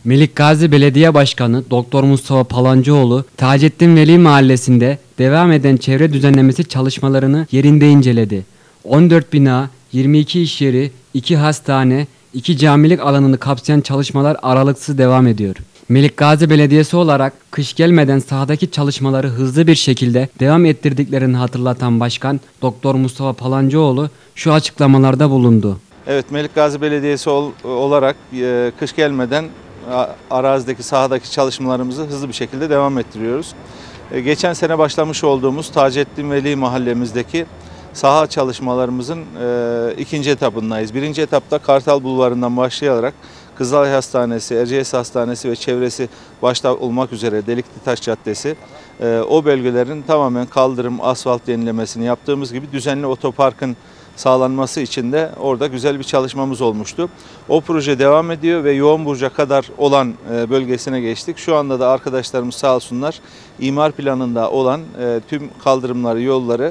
Melikgazi Belediye Başkanı Doktor Mustafa Palancıoğlu, Taceddin Veli Mahallesi'nde devam eden çevre düzenlemesi çalışmalarını yerinde inceledi. 14 bina, 22 iş yeri, 2 hastane, 2 camilik alanını kapsayan çalışmalar aralıksız devam ediyor. Melikgazi Belediyesi olarak kış gelmeden sahadaki çalışmaları hızlı bir şekilde devam ettirdiklerini hatırlatan Başkan Doktor Mustafa Palancıoğlu şu açıklamalarda bulundu. Evet, Melikgazi Belediyesi olarak kış gelmeden arazideki, sahadaki çalışmalarımızı hızlı bir şekilde devam ettiriyoruz. Geçen sene başlamış olduğumuz Taceddin Veli mahallemizdeki saha çalışmalarımızın ikinci etapındayız. Birinci etapta Kartal Bulvarı'ndan başlayarak Kızılay Hastanesi, Erciyes Hastanesi ve çevresi başta olmak üzere Delikli Caddesi, o bölgelerin tamamen kaldırım, asfalt yenilemesini yaptığımız gibi düzenli otoparkın sağlanması için de orada güzel bir çalışmamız olmuştu. O proje devam ediyor ve Yoğunburcu'ya kadar olan bölgesine geçtik. Şu anda da arkadaşlarımız sağ olsunlar imar planında olan tüm kaldırımları, yolları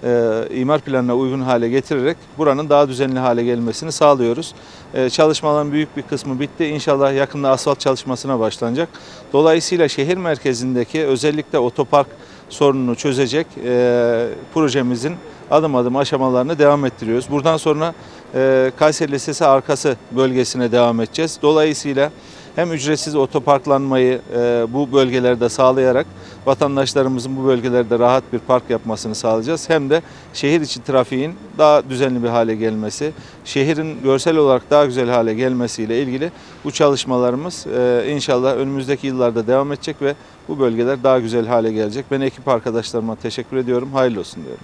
imar planına uygun hale getirerek buranın daha düzenli hale gelmesini sağlıyoruz. Çalışmaların büyük bir kısmı bitti. İnşallah yakında asfalt çalışmasına başlanacak. Dolayısıyla şehir merkezindeki özellikle otopark sorununu çözecek projemizin adım adım aşamalarını devam ettiriyoruz. Buradan sonra Kayseri Lisesi arkası bölgesine devam edeceğiz. Dolayısıyla hem ücretsiz otoparklanmayı bu bölgelerde sağlayarak vatandaşlarımızın bu bölgelerde rahat bir park yapmasını sağlayacağız. Hem de şehir içi trafiğin daha düzenli bir hale gelmesi, şehrin görsel olarak daha güzel hale gelmesiyle ilgili bu çalışmalarımız inşallah önümüzdeki yıllarda devam edecek ve bu bölgeler daha güzel hale gelecek. Ben ekip arkadaşlarıma teşekkür ediyorum. Hayırlı olsun diyorum.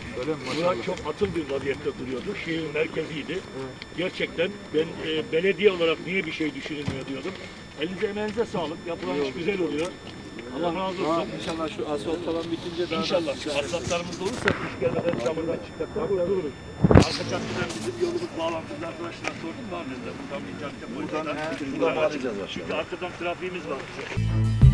Buna çok atıl bir vaziyette duruyordu. Şehir merkeziydi. Evet. Gerçekten ben belediye olarak niye bir şey düşünülmüyor diyordum. Elinize emeğinize sağlık. Yapılan iş güzel oluyor. Allah razı olsun. İnşallah şu asfalt falan bitince daha İnşallah şu asfaltlarımız olursa kış gelmeden çamurdan çıkartmak kurtuluruz. Arka caddeden bizim yolumuz bağlantımız arkadaşlar sordum var bizde. Buradan bir cadde buradan bağlayacağız. Çünkü arkadan trafiğimiz var.